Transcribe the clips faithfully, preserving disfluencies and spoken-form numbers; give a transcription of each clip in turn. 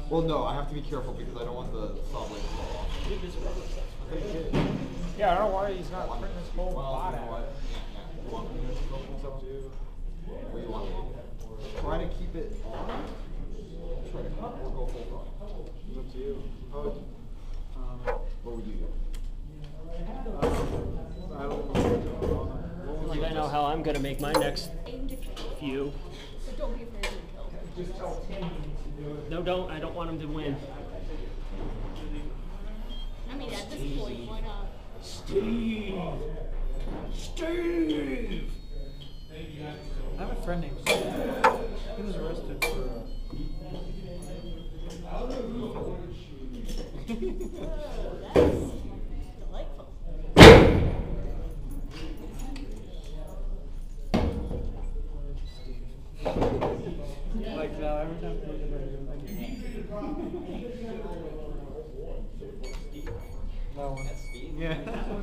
Well, no, I have to be careful because I don't want the saw blade to fall off. Yeah, I don't know why he's not printing his whole Well, bot you know out. what? Yeah, yeah. You want me to go from up to you? What do you want? Try to keep it on. Try to or go full draw. It's up to you. Oh. Um, what would you do? Uh, I don't know. I think I know how I'm going to make my next few. But don't be afraid to kill. Just tell Tim he needs to do it. No, don't. I don't want him to win. I mean, at this point, why not? Steve! Steve! I have a friend named Steve. He was arrested for. Oh, that's delightful. Like now, every time we look at her, that one. Yeah.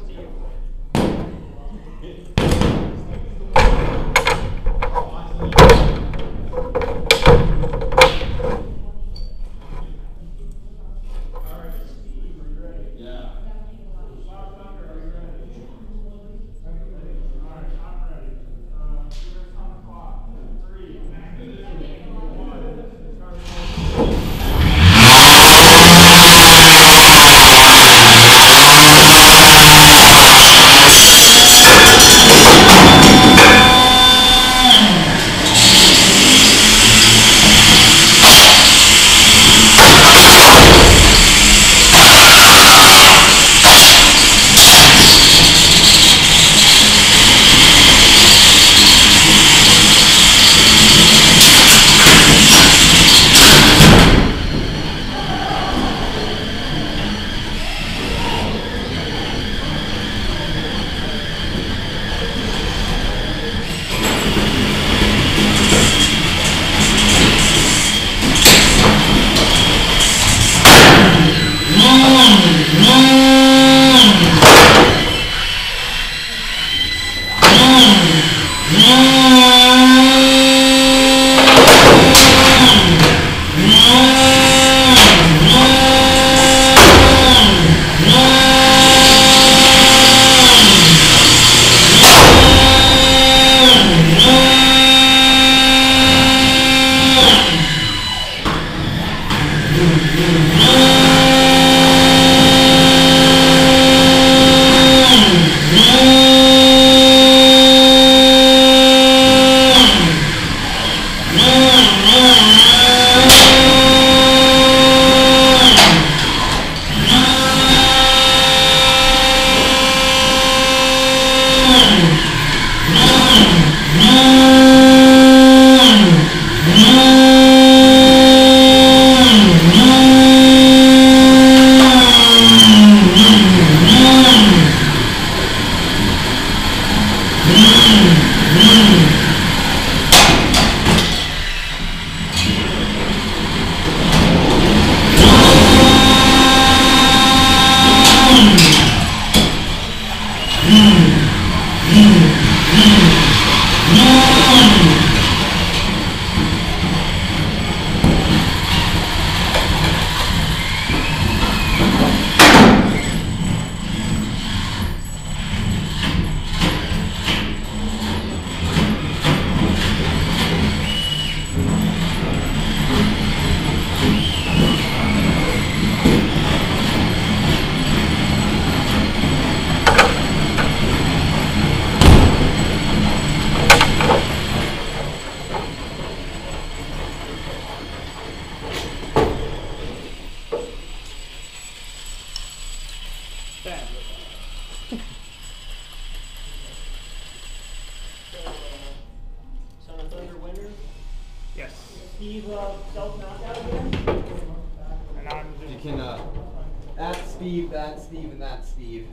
Steve uh, self-knockout again? And I'm just You can, uh, that's Steve, that's Steve, and that's Steve.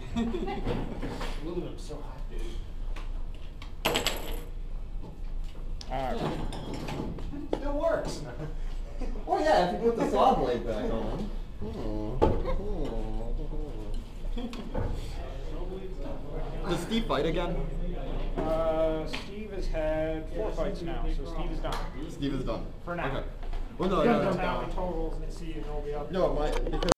Aluminum's so hot, dude. Alright. Yeah. Still works. Oh yeah, if you put the saw blade back on. Does Steve fight again? Uh, Steve has had four fights now, so Steve is done. Steve is done. For now. Okay. Well, no, You no, gotta no, go tally totals and see if nobody else. no, my because.